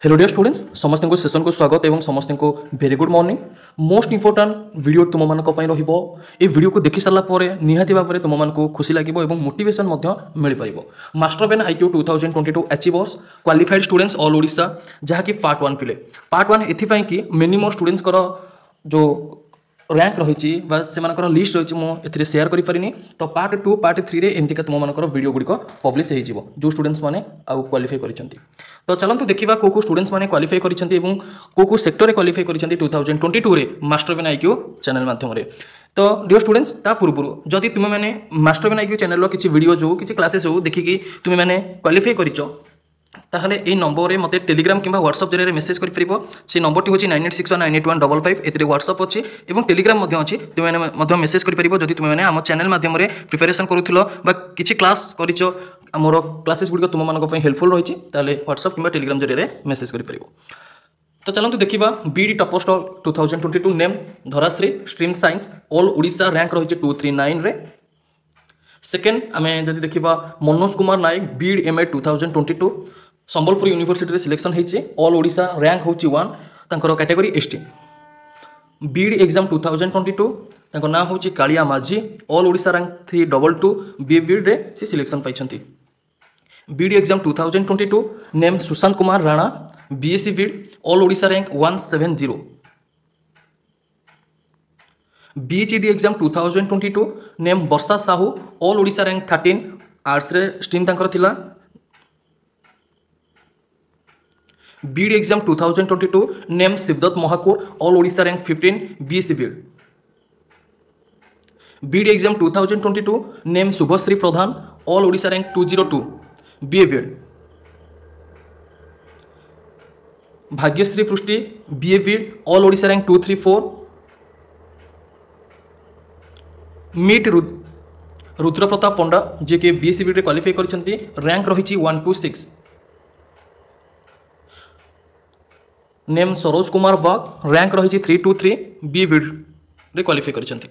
Hello dear students समस्त को session को स्वागत एवं समस्त को very good morning. Most important video तुम मान रहिबो। ए वीडियो को देखि सारा पर निहाती भाव में तुम मान को खुशी लगे और मोटिवेशन मिल पार। Master pen IQ 2022 achievers qualified students all Odisha जहाँकि पार्ट 1 फिले पार्ट 1 एथि कि मिनिमम स्टूडेंट्स जो रैंक रही से लिस्ट रही मुझे सेयार करें। तो पार्ट 2 पार्ट 3 रे एमती तुम मान वीडियो गुड़िक पब्लिश हो जो स्टूडेंट्स मैंने क्वालिफाई कर। तो चलते देखा कौ स्टूडेंट्स मैंने क्वालिफाई कर कौ सेक्टर क्वालिफाई कर 2022 रे मास्टर पेन IQ चैनल माध्यम। तो डियर स्टूडेंट्स ता पूर्व जदि तुम मैंने मास्टर पेन IQ चैनल किसी वीडियो जो किसी क्लासेस हो देखिकी तुम मैंने क्वालिफाई कर ताहले ए नंबर रे मते टेलीग्राम किंबा व्हाट्सएप जरिए मेसेज कर परिबो। से नंबर टी होची 9861981555 एतरे व्हाट्सएप अछि एवं टेलीग्राम मध्ये अछि। तुम मैंने मेसेज कर परिबो जदि तुम मैंने हम चैनल माध्यम रे प्रिपरेशन करूथिलो बा किछि क्लास करिचो हमरो क्लासेस गुडी तुम मानको पई हेल्पफुल रहिछि ताले व्हाट्सएप किंबा टेलीग्राम जरिए मेसेज कर परिबो। तो चलते देखा बीडी टॉपर स्टॉल 2022 name Dharashree stream science all Odisha rank रही 239 रे। सेकेंड आम जब देखा Manoj Kumar Nayak BEd MA 2022 Sambalpur university रे सिलेक्शन होती ऑल ओडिशा रैंक हूँ 1 तांकर कैटेगरी ST। बीड एग्जाम 2022 तांकर नाम हूँ कालिया माझी ऑल ओडिशा रैंक 322 बीड रे से सिलेक्शन पाई। BEd exam 2022 name Sushant Kumar Rana BSc BEd all Odisha rank 170। BHED exam 2022 name Varsha Sahu all Odisha rank 13 arts रे स्ट्रीम तांकर थिला। BEd exam 2022 name Shivdatt Mahakur all Odisha rank 15 BSc BEd. BEd exam 2022 name Shubhashree Pradhan all Odisha rank 202 BA BEd. Bhagyashree Prusti BA BEd all Odisha rank 234। मीट रुद्र प्रताप पंडा जे के BSc BEd qualify करछंती rank रही 126। Name Saroj Kumar Bag rank रही 323 BA BEd रे qualify करछंती।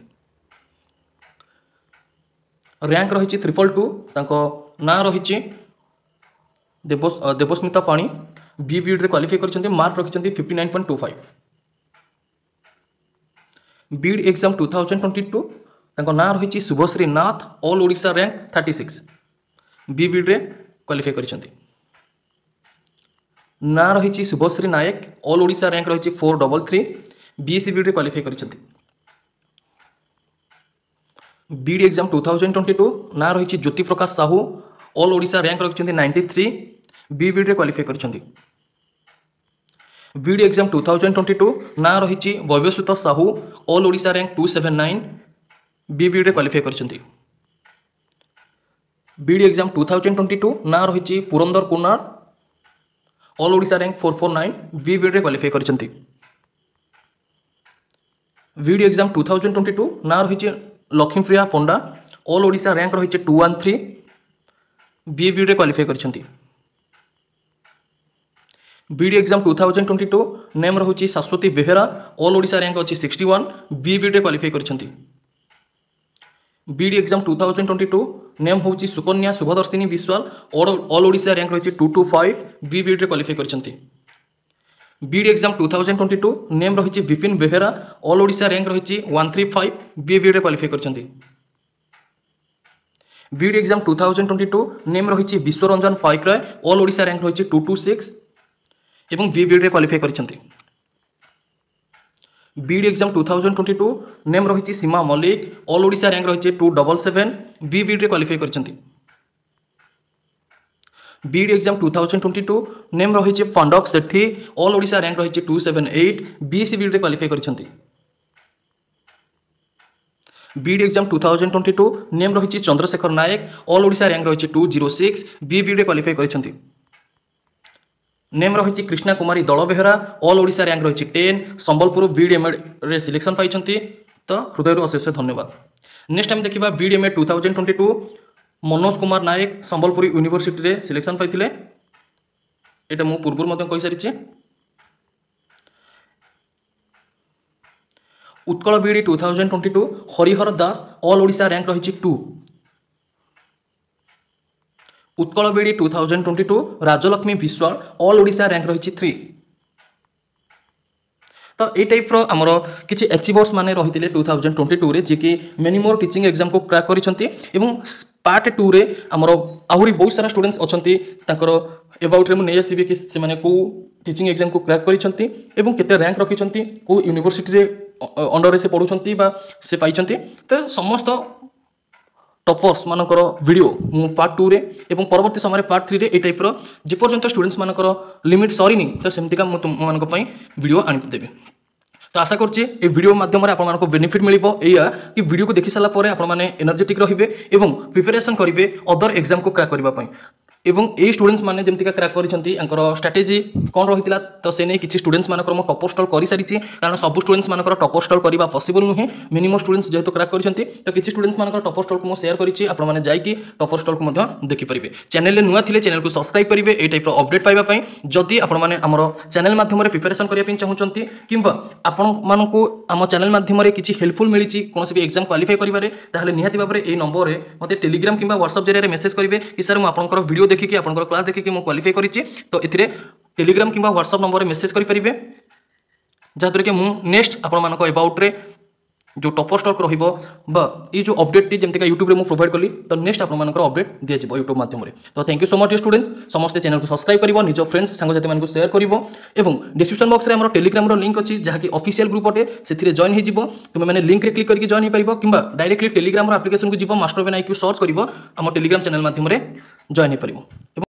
रैंक रही 222 तांको ना रही देवस्मिता पाणी BA बीड रे क्वालिफाई करछंती मार्क रखिछंती 59.25। बीड एग्जाम 2022 तांको ना रही Shubhashree Nath all Odisha rank 36 BA BEd रे क्वालिफाई करछंती। ना रही शुभश्री नायक ऑल ओडिशा रैंक रही 433 BSc बीड रे क्वालिफाई करछंती। बीड एग्जाम 2022 ना रही ज्योति प्रकाश साहू ऑल ओडिशा रैंक रखिछंती 93 BA बीड रे क्वालिफाई करछंती। बीड एग्जाम 2022 ना रही Vaibhavsut Sahu all Odisha rank 279 BA BEd रे क्वालिफाई करछंती। बीड एग्जाम 2022 ना रही Purandar Kumar all Odisha rank 449 BA BEd रे क्वालिफाई करछंती। बीड एग्जाम 2022 ना रही लक्ष्मीप्रिया पंडा ऑल ओडिशा रैंक रही 213 BA बीड रे क्वालिफाई करछंती। बीड एग्जाम 2022 नेम रही शाश्वती बेहेरा ऑल ओडिशा रैंक अच्छी 61 BA बीड रे क्वालिफाई करछंती। बीड एग्जाम 2022 नेम हूँ सुकन्या शुभदर्शिनी विश्वाल ऑल ओडिशा रैंक रही 225 BA बीड रे क्वालिफाई करछंती। बीड एग्जाम 2022 नेम रही विपिन बेहेरा ऑल ओडिशा रैंक रही 135 BA बीड रे क्वालिफाई करछंती। बीड एग्जाम 2022 नेम रही विश्वरंजन फाइकराय ऑल ओडिशा रैंक रही 226 एवं BA बीड रे क्वालिफाई करछंती। बीड एग्जाम 2022 नेम रही सीमा मल्लिक ऑल ओडिशा रैंक रही 277 BA बीड रे क्वालिफाई करछंती। बीड एग्जाम 2022 नेम रही पांडव सेठी ऑल ओडिशा रैंक रही 278 BSc बीड रे क्वालिफाई करछंती। बीड एग्जाम 2022 नेम रही चंद्रशेखर नायक ऑल ओडिशा रैंक रही 206 BA बीड रे क्वालिफाई करछंती। नेम रही कृष्णा कुमारी दल बेहरा ऑल ओडिशा रैंक रही 10 संबलपुर बीड MA रे सिलेक्शन पाई। तो हृदय अशेष धन्यवाद। नेक्स्ट टाइम देखा BEd MA 2022 Manoj Kumar Nayak Sambalpur university रे सिलेक्शन पाई। एटा मु पूर्व मध्य कहि सारिछि। Utkal BEd 2022 Harihar Das all Odisha rank रही 2। Utkal BEd 2022 Rajlakshmi Biswal all Odisha rank रही 3। तो ये टाइप्र आमर किसी एचिवर्स मैंने रही 2022 रे जी कि मेनी मोर टीचिंग एग्जाम को क्रैक करिसेंती एवं पार्ट 2 रे आमर आहुरी बहुत सारा स्टूडेंट्स अच्छी एबाउट रे नहीं आसबि कि से को टीचिंग एग्जाम को क्रैक करिसेंती एवं केते रैंक रखिसेंती को यूनिवर्सिटी रे अंडर रे से पढुछंती बा से पाइछंती। तो समस्त टॉपर्स मानकर वीडियो पार्ट 2 रे एवं परवर्ती समय पार्ट 3 रे ए टाइप्र जेपर्यंत स्टूडेंट्स मानकर लिमिट सरीनी तो सेमतिका मुझे तुम मानक वीडियो आनी देवी। तो आशा करछि ए वीडियो माध्यम आपण मानको बेनिफिट मिलिबो एया कि वीडियो को देखि साला परे आपण माने एनर्जेटिक रहिबे एवं प्रिपरेशन करिवे अदर एग्जाम को क्रैक करबा पई एवं ए स्टूडेंट्स माने जेमतिका क्रैक करिसेंती अंकर स्ट्रेटजी कोन रहितला। तो से नै किछि स्टूडेंट्स मानकर म टॉप स्टॉल करि सारिछि कारण सब स्टूडेंट्स मानकर टॉप स्टॉल करबा पॉसिबल नुहे मिनिमम स्टूडेंट्स जेहेतु क्रैक करिसेंती तो किछि स्टूडेंट्स मानकर टॉप स्टॉल को म शेयर करिछि आपण माने जाई कि टॉप स्टॉल को मध्य देखि परिबे। चैनल ले नुआ थिले चैनल को सब्सक्राइब करिवे ए टाइप अपडेट पाइबा पई जदि आपण माने हमर चैनल माध्यम रे प्रिपरेशन करिया पिन चाहुचंती किंबा आपण मानको हम चैनल माध्यम रे किछि हेल्पफुल मिलिछि कोनोसी भी एग्जाम क्वालिफाई करिवारे ताहले निहाती बाबरे ए नंबर रे मते टेलीग्राम किंबा व्हाट्सएप जरिया रे मेसेज करिवे कि सर म आपनकर वीडियो देखि कि आपनकर क्लास देखि कि म क्वालिफाई करिछि। तो एथिरे टेलीग्राम किंबा व्हाट्सएप नंबर रे मेसेज करि परिबे जहाद्वारा कि मु नेक्स्ट आपण मानको अबाउट रे जो टॉपर स्टॉक रहिबो बा ये जो अपडेट टी जेमतिका यूट्यूब रे मु प्रोवाइड कली तो नेक्स्ट आपण मानकर अपडेट दिया जिवो यूट्यूब माध्यम रे। तो thank you so much students समस्त चैनल को सब्सक्राइब करिवो निज फ्रेंड्स संग जाति मानको शेयर करिवो एवं डिस्क्रिप्शन बॉक्स रे हमर टेलीग्राम रो लिंक अछि जहा कि ऑफिशियल ग्रुप अटे सेथिरे जॉइन हे जिवो तुमे माने लिंक रे क्लिक करके जॉइन हे परिबो किंबा डायरेक्टली टेलीग्राम रो एप्लीकेशन को जिवो मास्टर बेन आईक्यू सर्च करिवो हमर टेलीग्राम चैनल माध्यम रे जॉइन हे परिबो।